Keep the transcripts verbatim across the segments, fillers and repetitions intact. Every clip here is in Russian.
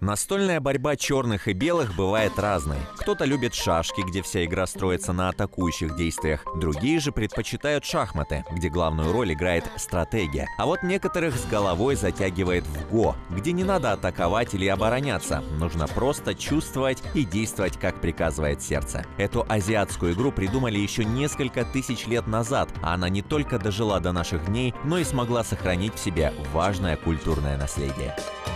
Настольная борьба черных и белых бывает разной. Кто-то любит шашки, где вся игра строится на атакующих действиях. Другие же предпочитают шахматы, где главную роль играет стратегия. А вот некоторых с головой затягивает в го, где не надо атаковать или обороняться. Нужно просто чувствовать и действовать, как приказывает сердце. Эту азиатскую игру придумали еще несколько тысяч лет назад, а она не только дожила до наших дней, но и смогла сохранить в себе важное культурное наследие.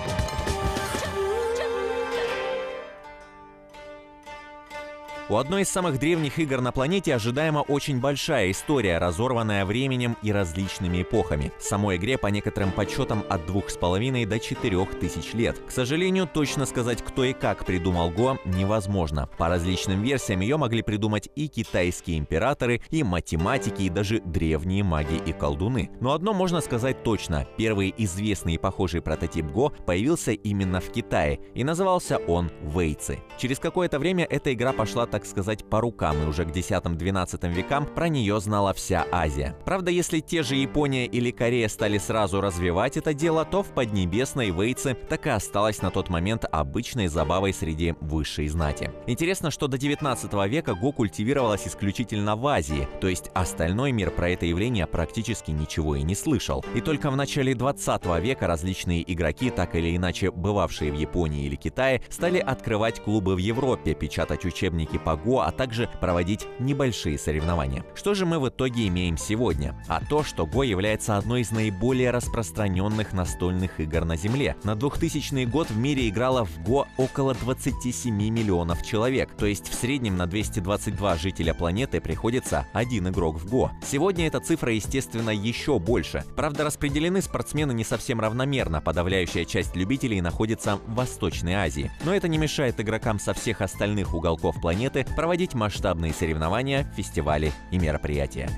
У одной из самых древних игр на планете ожидаемо очень большая история, разорванная временем и различными эпохами. Самой игре по некоторым подсчетам от двух с половиной до четырех тысяч лет. К сожалению, точно сказать, кто и как придумал го, невозможно. По различным версиям ее могли придумать и китайские императоры, и математики, и даже древние маги и колдуны. Но одно можно сказать точно: первый известный и похожий прототип го появился именно в Китае, и назывался он Вэйци. Через какое-то время эта игра пошла, так сказать, по рукам, и уже к десятым-двенадцатым векам про нее знала вся Азия. Правда, если те же Япония или Корея стали сразу развивать это дело, то в Поднебесной Вэйци так и осталась на тот момент обычной забавой среди высшей знати. Интересно, что до девятнадцатого века го культивировалась исключительно в Азии, то есть остальной мир про это явление практически ничего и не слышал. И только в начале двадцатого века различные игроки, так или иначе бывавшие в Японии или Китае, стали открывать клубы в Европе, печатать учебники по го, а также проводить небольшие соревнования. Что же мы в итоге имеем сегодня? А то, что го является одной из наиболее распространенных настольных игр на Земле. На двухтысячный год в мире играло в го около двадцати семи миллионов человек, то есть в среднем на двести двадцать два жителя планеты приходится один игрок в го. Сегодня эта цифра, естественно, еще больше. Правда, распределены спортсмены не совсем равномерно, подавляющая часть любителей находится в Восточной Азии. Но это не мешает игрокам со всех остальных уголков планеты проводить масштабные соревнования, фестивали и мероприятия.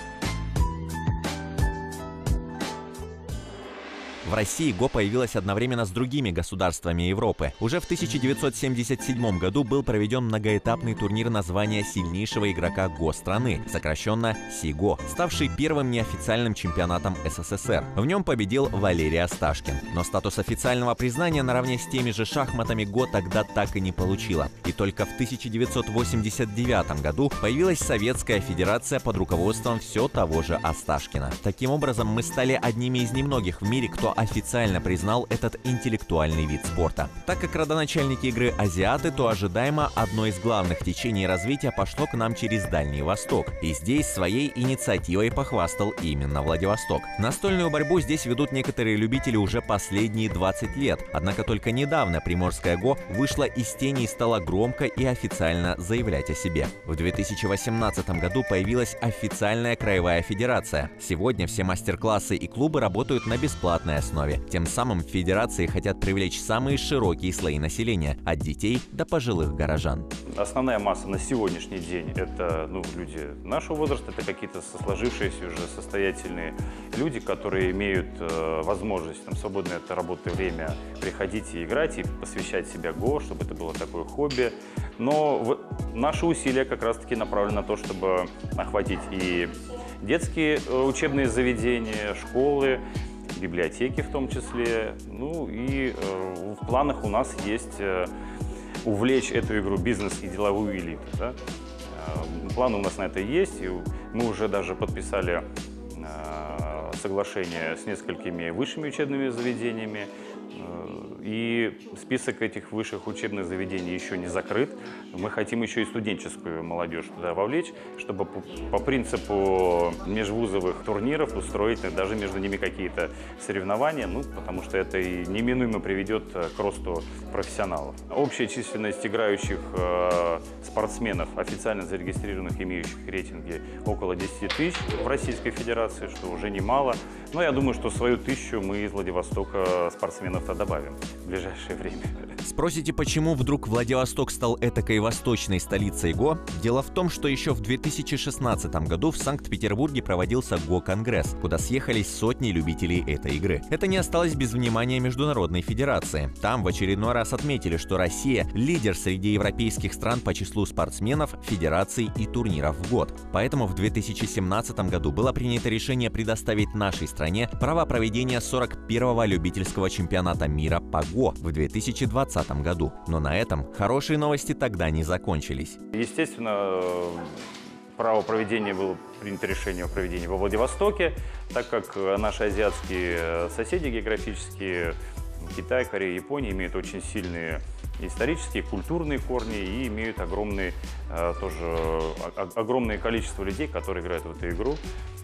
В России го появилась одновременно с другими государствами Европы. Уже в тысяча девятьсот семьдесят седьмом году был проведен многоэтапный турнир на звание сильнейшего игрока го страны, сокращенно СИГО, ставший первым неофициальным чемпионатом эс эс эс эр. В нем победил Валерий Асташкин. Но статус официального признания наравне с теми же шахматами го тогда так и не получила. И только в тысяча девятьсот восемьдесят девятом году появилась Советская Федерация под руководством все того же Асташкина. Таким образом, мы стали одними из немногих в мире, кто официально признал этот интеллектуальный вид спорта. Так как родоначальники игры азиаты, то ожидаемо одно из главных течений развития пошло к нам через Дальний Восток. И здесь своей инициативой похвастал именно Владивосток. Настольную борьбу здесь ведут некоторые любители уже последние двадцать лет. Однако только недавно приморская го вышла из тени и стала громко и официально заявлять о себе. В две тысячи восемнадцатом году появилась официальная краевая федерация. Сегодня все мастер-классы и клубы работают на бесплатной основе. Тем самым в федерации хотят привлечь самые широкие слои населения, от детей до пожилых горожан. Основная масса на сегодняшний день – это ну, люди нашего возраста, это какие-то сложившиеся уже состоятельные люди, которые имеют э, возможность там, свободное от работы время приходить и играть, и посвящать себя го, чтобы это было такое хобби. Но в, наши усилия как раз-таки направлены на то, чтобы охватить и детские э, учебные заведения, школы, библиотеки в том числе. Ну и э, в планах у нас есть э, увлечь эту игру бизнес и деловую элиту. Да? Э, планы у нас на это есть, и мы уже даже подписали э, соглашение с несколькими высшими учебными заведениями. И список этих высших учебных заведений еще не закрыт. Мы хотим еще и студенческую молодежь туда вовлечь, чтобы по, по принципу межвузовых турниров устроить даже между ними какие-то соревнования, ну, потому что это и неминуемо приведет к росту профессионалов. Общая численность играющих э, спортсменов, официально зарегистрированных, имеющих рейтинги, около десяти тысяч в Российской Федерации, что уже немало. Но я думаю, что свою тысячу мы из Владивостока спортсменов-то добавим в ближайшее время. Спросите, почему вдруг Владивосток стал этакой восточной столицей го? Дело в том, что еще в две тысячи шестнадцатом году в Санкт-Петербурге проводился го-конгресс, куда съехались сотни любителей этой игры. Это не осталось без внимания Международной Федерации. Там в очередной раз отметили, что Россия – лидер среди европейских стран по числу спортсменов, федераций и турниров в год. Поэтому в две тысячи семнадцатом году было принято решение предоставить нашей стране право проведения сорок первого любительского чемпионата мира по го. Го в две тысячи двадцатом году. Но на этом хорошие новости тогда не закончились. Естественно, право проведения было принято решение о проведении во Владивостоке, так как наши азиатские соседи географические, Китай, Корея, Япония, имеют очень сильные исторические, культурные корни и имеют огромные, тоже, огромное количество людей, которые играют в эту игру,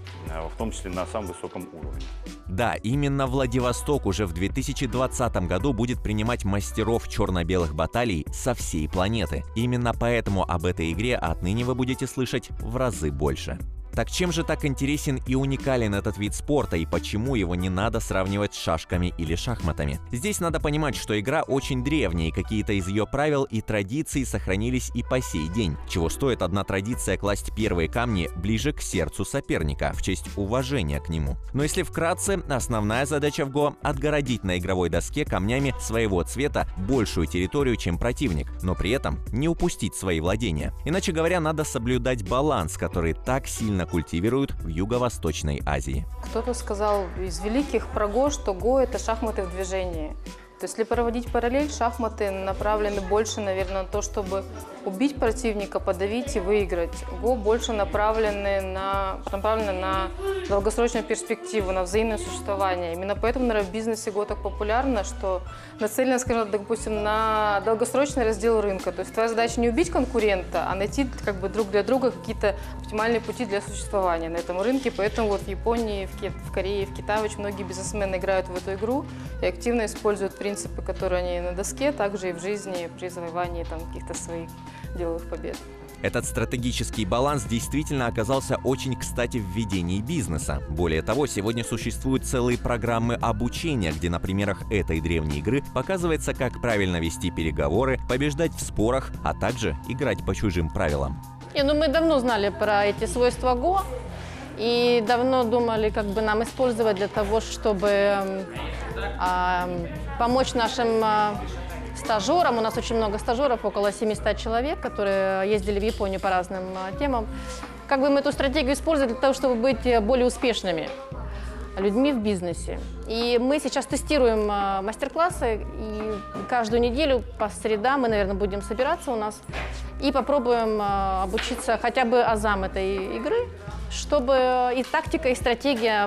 в том числе на самом высоком уровне. Да, именно Владивосток уже в две тысячи двадцатом году будет принимать мастеров черно-белых баталий со всей планеты. Именно поэтому об этой игре отныне вы будете слышать в разы больше. Так чем же так интересен и уникален этот вид спорта, и почему его не надо сравнивать с шашками или шахматами? Здесь надо понимать, что игра очень древняя, и какие-то из ее правил и традиций сохранились и по сей день. Чего стоит одна традиция класть первые камни ближе к сердцу соперника, в честь уважения к нему. Но если вкратце, основная задача в Го – отгородить на игровой доске камнями своего цвета большую территорию, чем противник, но при этом не упустить свои владения. Иначе говоря, надо соблюдать баланс, который так сильно культивируют в Юго-Восточной Азии. Кто-то сказал из великих про Го, что Го – это шахматы в движении. То есть, если проводить параллель, шахматы направлены больше, наверное, на то, чтобы убить противника, подавить и выиграть. Го больше направлены на, направлены на долгосрочную перспективу, на взаимное существование. Именно поэтому, наверное, в бизнесе Го так популярно, что нацелено, скажем, допустим, на долгосрочный раздел рынка. То есть твоя задача не убить конкурента, а найти как бы друг для друга какие-то оптимальные пути для существования на этом рынке. Поэтому вот в Японии, в, Ки в Корее, в Китае очень многие бизнесмены играют в эту игру и активно используют принципы, которые они на доске, также и в жизни при завоевании там каких-то своих деловых побед. Этот стратегический баланс действительно оказался очень кстати в ведении бизнеса. Более того, сегодня существуют целые программы обучения, где на примерах этой древней игры показывается, как правильно вести переговоры, побеждать в спорах, а также играть по чужим правилам. Не, ну мы давно знали про эти свойства Го и давно думали, как бы нам использовать для того, чтобы э, э, помочь нашим э, стажерам. У нас очень много стажеров, около семисот человек, которые ездили в Японию по разным э, темам. Как бы мы эту стратегию использовали для того, чтобы быть более успешными людьми в бизнесе. И мы сейчас тестируем э, мастер-классы, и каждую неделю по средам мы, наверное, будем собираться у нас и попробуем э, обучиться хотя бы азам этой игры, чтобы и тактика, и стратегия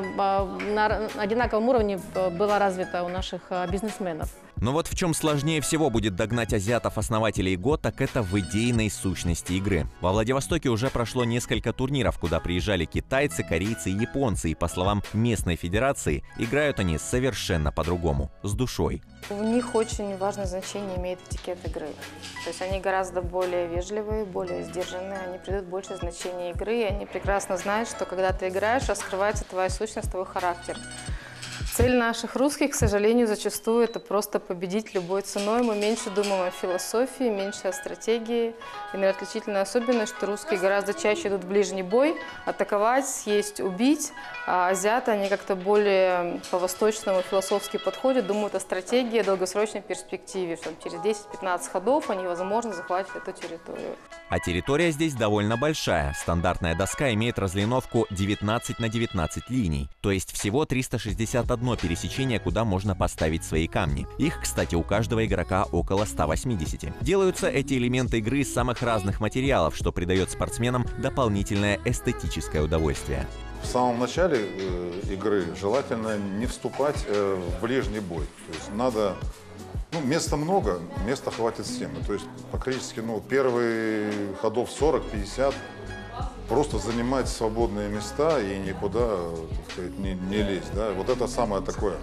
на одинаковом уровне была развита у наших бизнесменов. Но вот в чем сложнее всего будет догнать азиатов-основателей Го, так это в идейной сущности игры. Во Владивостоке уже прошло несколько турниров, куда приезжали китайцы, корейцы и японцы, и, по словам местной федерации, играют они совершенно по-другому, с душой. У них очень важное значение имеет этикет игры. То есть они гораздо более вежливые, более сдержанные, они придают больше значения игры, и они прекрасно знают, что когда ты играешь, раскрывается твоя сущность, твой характер. Цель наших русских, к сожалению, зачастую это просто победить любой ценой. Мы меньше думаем о философии, меньше о стратегии. И, наверное, отличительная особенность, что русские гораздо чаще идут в ближний бой, атаковать, съесть, убить. А азиаты, они как-то более по-восточному философски подходят, думают о стратегии, о долгосрочной перспективе, что через десять-пятнадцать ходов они, возможно, захватят эту территорию. А территория здесь довольно большая. Стандартная доска имеет разлиновку девятнадцать на девятнадцать линий, то есть всего триста шестьдесят одно пересечение, куда можно поставить свои камни. Их, кстати, у каждого игрока около ста восьмидесяти. Делаются эти элементы игры из самых разных материалов, что придает спортсменам дополнительное эстетическое удовольствие. В самом начале э, игры желательно не вступать э, в ближний бой. То есть надо, ну, места много, места хватит всем. То есть фактически, ну, первые ходов сорок-пятьдесят просто занимать свободные места и никуда, так сказать, не, не лезть. Да? Вот это самое такое,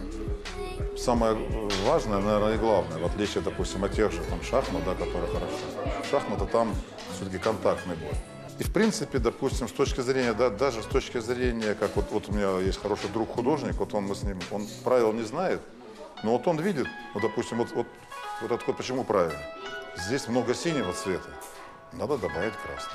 самое важное, наверное, и главное, в отличие, допустим, от тех же там шахмат, да, которые хорошо. Шахматы там все-таки контактный бой. И, в принципе, допустим, с точки зрения, да, даже с точки зрения, как вот, вот у меня есть хороший друг художник, вот он, мы с ним, он правил не знает, но вот он видит, вот, допустим, вот, вот, вот этот ход почему правильно? Здесь много синего цвета, надо добавить красный.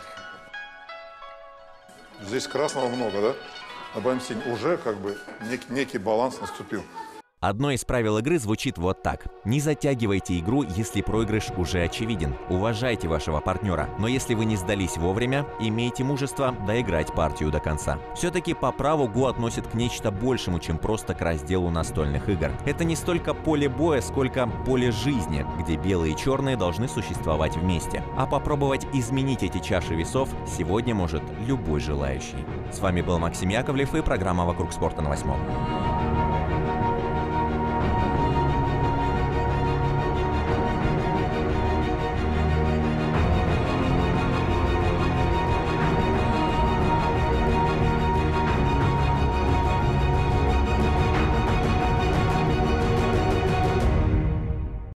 Здесь красного много, да? Добавим синий. Уже как бы некий, некий баланс наступил. Одно из правил игры звучит вот так. Не затягивайте игру, если проигрыш уже очевиден. Уважайте вашего партнера. Но если вы не сдались вовремя, имейте мужество доиграть партию до конца. Все-таки по праву Го относит к нечто большему, чем просто к разделу настольных игр. Это не столько поле боя, сколько поле жизни, где белые и черные должны существовать вместе. А попробовать изменить эти чаши весов сегодня может любой желающий. С вами был Максим Яковлев и программа «Вокруг спорта» на восьмом.